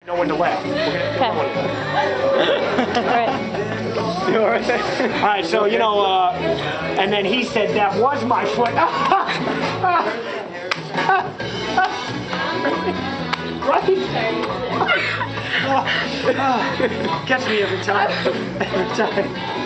Know when to laugh. Okay. All right. All right, so, you know, and then he said, that was my foot. Right? Gets me every time. Every time.